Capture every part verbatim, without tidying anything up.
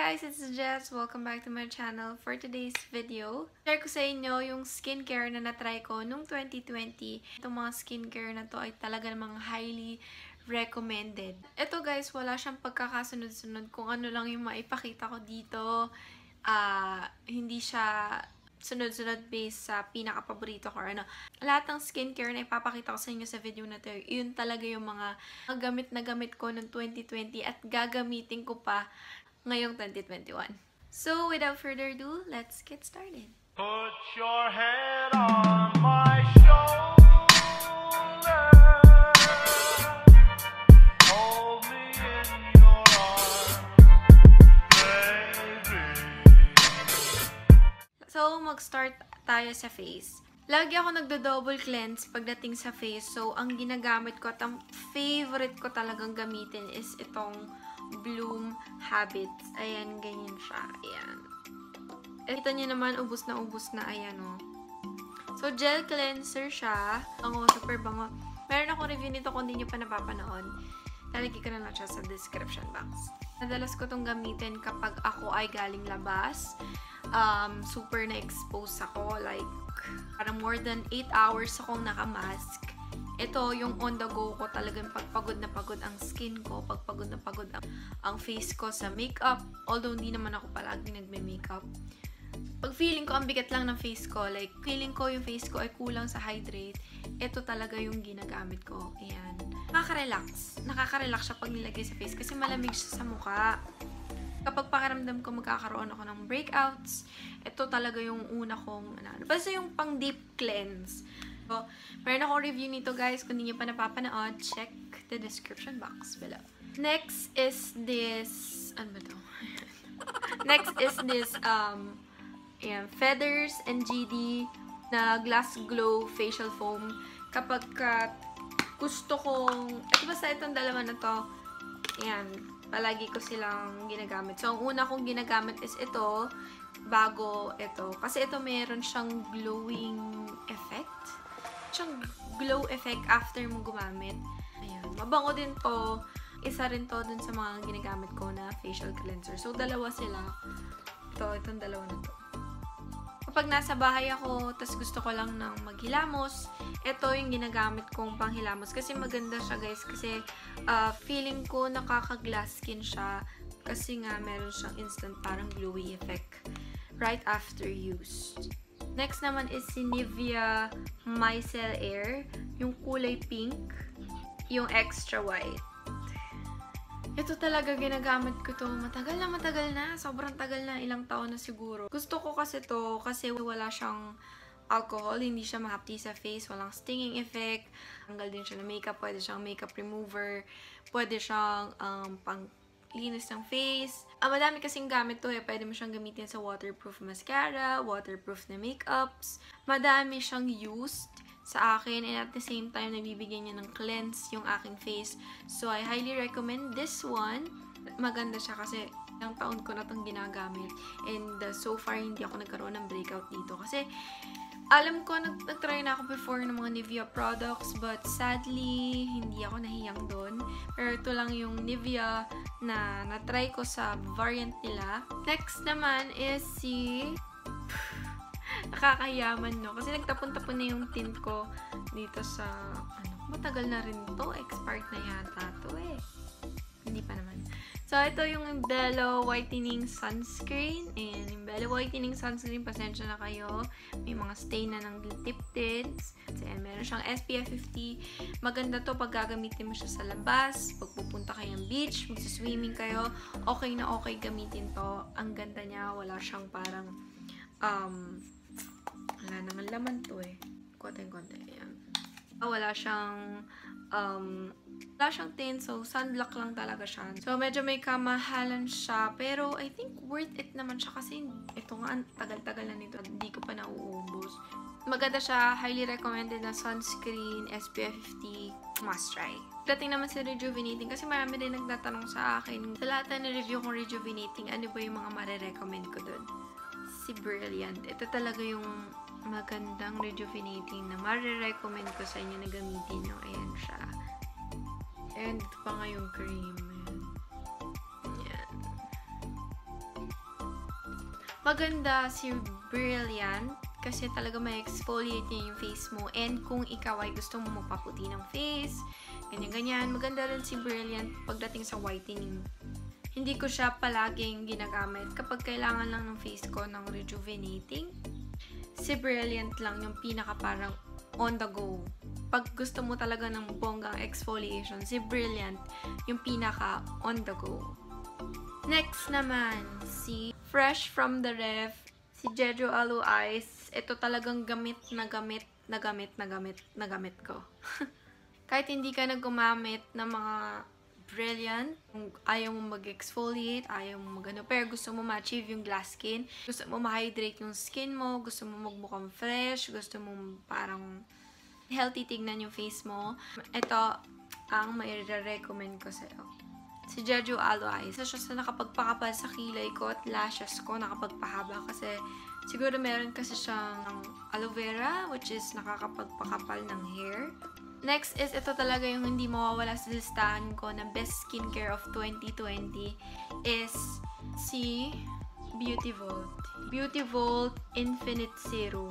guys, it's Jess. Welcome back to my channel. For today's video, share ko sa inyo yung skincare na natry ko nung twenty twenty. Itong mga skincare na to ay talaga namang highly recommended. Ito guys, wala siyang pagkakasunod-sunod kung ano lang yung maipakita ko dito. Uh, hindi siya sunod-sunod based sa pinaka-paborito ko or ano. Lahat ng skincare na ipapakita ko sa inyo sa video na to, yun talaga yung mga gamit na gamit ko noong twenty twenty at gagamitin ko pa ngayong twenty twenty-one. So, without further ado, let's get started. Put your head on my shoulder. Hold me in your arms, baby. So, mag-start tayo sa face. Lagi ako nagdo-double cleanse pagdating sa face. So, ang ginagamit ko at ang favorite ko talagang gamitin is itong Bloom Habits. Ayan, ganyan siya. Ayan. Kita niyo naman, ubos na ubos na. Ayan, o. Oh. So, gel cleanser siya. Bango, super bango. Meron akong review nito kung hindi niyo pa napapanood. Lalagay ko na lang siya sa description box. Madalas ko itong gamitin kapag ako ay galing labas. Um, super na-expose ako. Like, parang more than eight hours akong naka-mask. Ito, yung on the go ko, talagang pagpagod na pagod ang skin ko, pagpagod na pagod ang, ang face ko sa makeup. Although, hindi naman ako palagi nagme-makeup. Pag feeling ko, ang bigat lang ng face ko, like, feeling ko yung face ko ay kulang sa hydrate, ito talaga yung ginagamit ko. Ayan. Nakaka-relax. Nakaka-relax siya pag nilagay sa face kasi malamig siya sa mukha. Kapag pakiramdam ko magkakaroon ako ng breakouts, ito talaga yung una kong, ano, basta yung pang deep cleanse. So, meron akong review nito guys. Kung hindi nyo pa napapanood, check the description box below. Next is this, ano ba ito? Next is this, um, ayan, Feathers and G D na Glass Glow Facial Foam. Kapag ka, gusto kong, ito basta itong dalawa na to, ayan, palagi ko silang ginagamit. So, ang una kong ginagamit is ito, bago ito. Kasi ito meron siyang glowing effect. Siyang glow effect after mo gumamit. Ayan. Mabango din to. Isa rin to dun sa mga ginagamit ko na facial cleanser. So, dalawa sila. Ito, itong dalawa na to. Kapag nasa bahay ako, tas gusto ko lang ng maghilamos, ito yung ginagamit kong panghilamos. Kasi maganda siya, guys. Kasi uh, feeling ko nakaka-glass skin siya. Kasi nga, meron siyang instant parang glowy effect right after use. Next naman is si Nivea Micellar Air. Yung kulay pink. Yung extra white. Ito talaga ginagamit ko to. Matagal na matagal na. Sobrang tagal na. Ilang taon na siguro. Gusto ko kasi to kasi wala siyang alcohol. Hindi siya mahapdi sa face. Walang stinging effect. Tanggal din siya ng makeup. Pwede siyang makeup remover. Pwede siyang um, pang linis ng face. Ah, madami kasing gamit to eh. Pwede mo siyang gamitin sa waterproof mascara, waterproof na makeups. Madami siyang used sa akin and at the same time, nabibigyan niya ng cleanse yung aking face. So, I highly recommend this one. Maganda siya kasi ilang taon ko na itong ginagamit. And uh, so far, hindi ako nagkaroon ng breakout dito. Kasi, alam ko, nag nag-try na ako before ng mga Nivea products, but sadly, hindi ako nahiyang doon. Pero ito lang yung Nivea na na-try ko sa variant nila. Next naman is si... Nakakahiyaman, no? Kasi nagtapon-tapon na yung tint ko dito sa... Ano, matagal na rin to. Expired na yata to eh. Hindi pa naman. So, ito yung Bello Whitening Sunscreen. And yung Bello Whitening Sunscreen, pasensya na kayo. May mga stain na ng tip tints. So, yan, meron siyang S P F fifty. Maganda to pag gagamitin mo siya sa labas. Pag pupunta kayong beach, magsiswimming kayo, okay na okay gamitin to. Ang ganda niya. Wala siyang parang, um, wala nang laman to eh. Konti-konti. Ayan. Wala siyang, um, wala siyang tint, so sunblock lang talaga siya. So, medyo may kamahalan siya, pero I think worth it naman siya kasi ito nga, tagal-tagal na nito, hindi ko pa nauubos. Maganda siya, highly recommended na sunscreen, S P F fifty, must try. Dating naman sa rejuvenating, kasi marami din nagtatanong sa akin, sa lahat na review kong rejuvenating, ano ba yung mga marirecommend ko dun? Si Brilliant. Ito talaga yung magandang rejuvenating na marirecommend ko sa inyo na gamitin nyo. Ayan siya. And ito pa nga yung cream. Ayan. Maganda si Brilliant kasi talaga may exfoliate niya yung face mo. And kung ikaw ay gusto mo magpaputi ng face, ganyan-ganyan, maganda rin si Brilliant pagdating sa whitening. Hindi ko siya palaging ginagamit kapag kailangan lang ng face ko ng rejuvenating. Si Brilliant lang yung pinaka parang on the go. Pag gusto mo talaga ng bonggang exfoliation, si Brilliant yung pinaka on the go. Next naman, si Fresh from the Ref, si Jeju Aloe Eyes. Ito talagang gamit na gamit na gamit na gamit na gamit ko. Kahit hindi ka na gumamit ng mga Brilliant, kung ayaw mo mag-exfoliate, ayaw mo mag-ano, pero gusto mo ma-achieve yung glass skin, gusto mo ma-hydrate yung skin mo, gusto mo magmukhang fresh, gusto mo parang healthy tignan yung face mo, ito ang may recommend ko sa'yo. Si Jeju Aloe Eyes. Isa siya sa nakapagpakapal sa kilay ko at lashes ko, nakapagpahaba kasi siguro meron kasi siyang aloe vera, which is nakakapagpakapal ng hair. Next is ito talaga yung hindi mawawala sa listahan ko na best skincare of twenty twenty is si Beauty Vault. Beauty Vault Infinite Serum.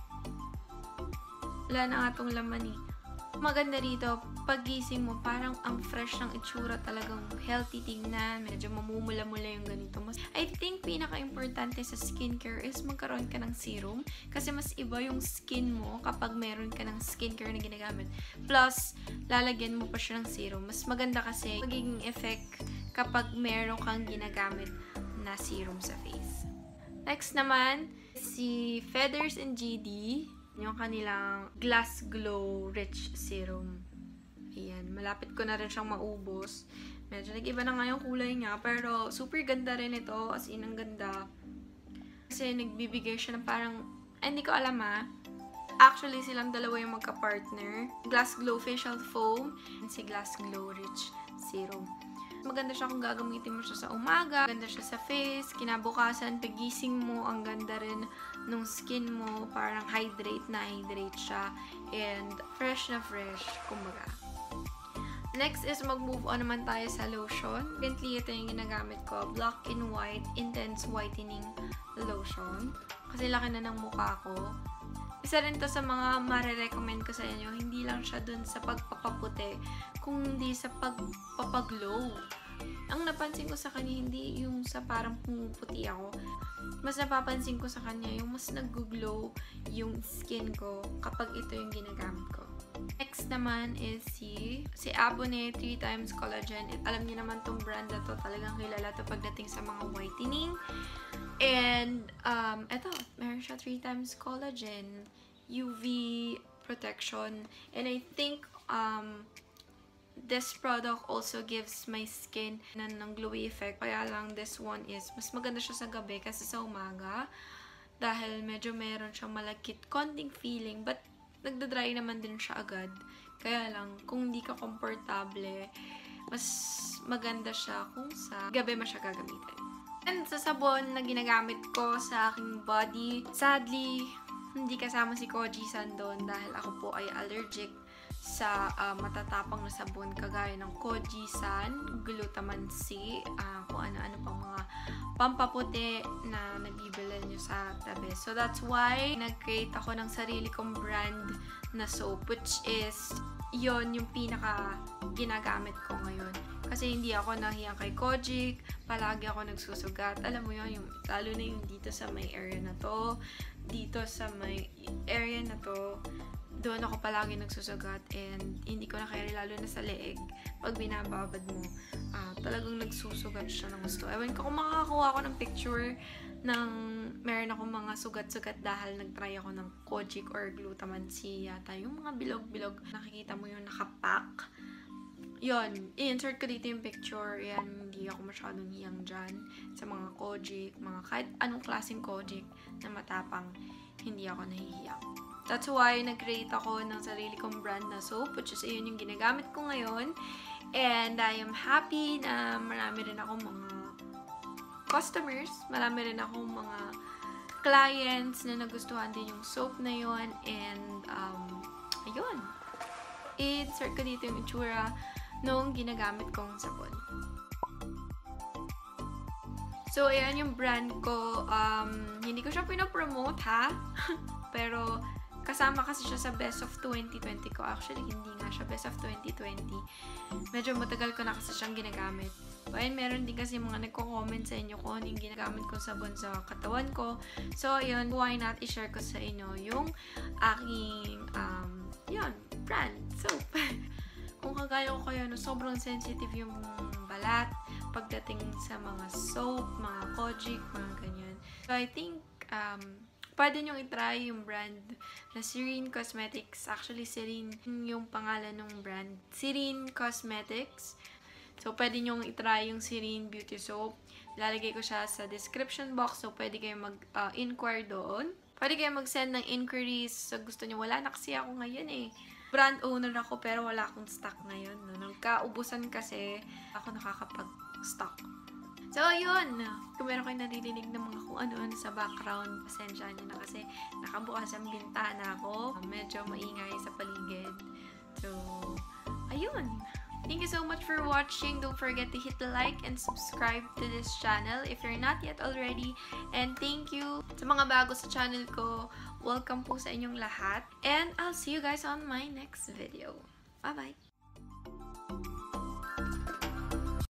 Wala na nga itong laman eh. Maganda rito, pagising mo, parang ang fresh ng itsura, talagang healthy tingnan, medyo mamumula-mula yung ganito. I think pinaka-importante sa skincare is magkaroon ka ng serum kasi mas iba yung skin mo kapag meron ka ng skincare na ginagamit. Plus, lalagyan mo pa siya ng serum. Mas maganda kasi magiging effect kapag meron kang ginagamit na serum sa face. Next naman, si Feathers and G D. Yung kanilang Glass Glow Rich Serum. Ayan, malapit ko na rin siyang maubos. Medyo nag-iba na nga yung kulay niya, pero super ganda rin ito, as in ang ganda. Kasi nagbibigay siya ng parang, ay, hindi ko alam ah. Actually, silang dalawa yung magka-partner. Glass Glow Facial Foam and si Glass Glow Rich Serum. Maganda siya kung gagamitin mo siya sa umaga, maganda siya sa face, kinabukasan, pagising mo, ang ganda rin nung skin mo, parang hydrate na hydrate siya, and fresh na fresh, kumbaga. Next is mag-move on naman tayo sa lotion. Currently, ito yung ginagamit ko, Black and White Intense Whitening Lotion. Kasi laki na ng mukha ko. Isa rin to sa mga marirecommend ko sa inyo. Hindi lang siya dun sa pagpapaputi, kung hindi sa pagpapaglow. Ang napansin ko sa kanya, hindi yung sa parang pumuputi ako. Mas napapansin ko sa kanya, yung mas nag-glow yung skin ko kapag ito yung ginagamit ko. Next naman is si, si Abonné three times Collagen. Alam niyo naman tong brand na to, talagang kilala to pagdating sa mga whitening. And, um, eto, meron siya three times Collagen, U V protection, and I think, um, this product also gives my skin na ng glowy effect. Kaya lang, this one is, mas maganda siya sa gabi kasi sa umaga. Dahil medyo meron siyang malagkit, konting feeling, but nagda-dry naman din siya agad. Kaya lang, kung hindi ka komportable, mas maganda siya kung sa gabi mo siya gagamitin. And sa sabon na ginagamit ko sa aking body, sadly, hindi kasama si Kojisan doon dahil ako po ay allergic sa uh, matatapang na sabon kagaya ng Kojisan, Glutamine C, uh, kung ano-ano pang mga pampaputi na nabibili nyo sa tabi. So that's why nag-create ako ng sarili kong brand na soap, which is yon yung pinaka ginagamit ko ngayon. Kasi hindi ako nahiyang kay Kojic, palagi ako nagsusugat. Alam mo yun, yung, lalo na yung dito sa may area na to, dito sa may area na to, doon ako palagi nagsusugat and hindi ko na kaya lalo na sa leeg. Pag binababad mo, uh, talagang nagsusugat siya ng gusto. Ewan ko kung makakakuha ako ng picture ng meron akong mga sugat-sugat dahil nag-try ako ng Kojic or Glutamine C yata. Yung mga bilog-bilog, nakikita mo yung nakapack. Yun, i-insert ko dito yung picture. Yan, hindi ako masyadong hiyang dyan sa mga Kojic, mga kahit anong klaseng Kojic na matapang, hindi ako nahihiyang. That's why nag-create ako ng sarili kong brand na soap, which is yun yung ginagamit ko ngayon. And I am happy na marami rin akong mga customers, marami rin akong mga clients na nagustuhan din yung soap na yun. And, um, ayun. I-insert ko dito yung itsura nung ginagamit kong sabon. So, ayan yung brand ko. Um, hindi ko siya pinopromote, ha? Pero, kasama kasi siya sa Best of twenty twenty ko. Actually, hindi nga siya Best of twenty twenty. Medyo matagal ko na kasi siyang ginagamit. So, ayun, meron din kasi mga nagko-comment sa inyo kung ano yung ginagamit kong sabon sa katawan ko. So, ayun, why not i-share ko sa inyo yung aking, um, yun, brand soap. Kung kagaya ko kayo, no, sobrang sensitive yung balat pagdating sa mga soap, mga kojic, mga ganyan. So, I think, um, pwede nyo i-try yung brand na Serene Cosmetics. Actually, Serene yung pangalan ng brand. Serene Cosmetics. So, pwede nyo i-try yung Serene Beauty Soap. Lalagay ko siya sa description box. So, pwede kayo mag-inquire uh, doon. Pwede kayo mag-send ng inquiries sa so, gusto nyo. Wala na kasi ako ngayon eh. Brand owner ako pero wala akong stock ngayon. No? Nagkaubusan kasi ako nakakapag-stock. So, ayun. Kung meron kayo naririnig ng mga kung ano-ano sa background, pasensya nyo na kasi nakabukas ang bintana ko. Medyo maingay sa paligid. So, ayun. Thank you so much for watching. Don't forget to hit the like and subscribe to this channel if you're not yet already. And thank you sa mga bago sa channel ko. Welcome po sa inyong lahat. And I'll see you guys on my next video. Bye-bye!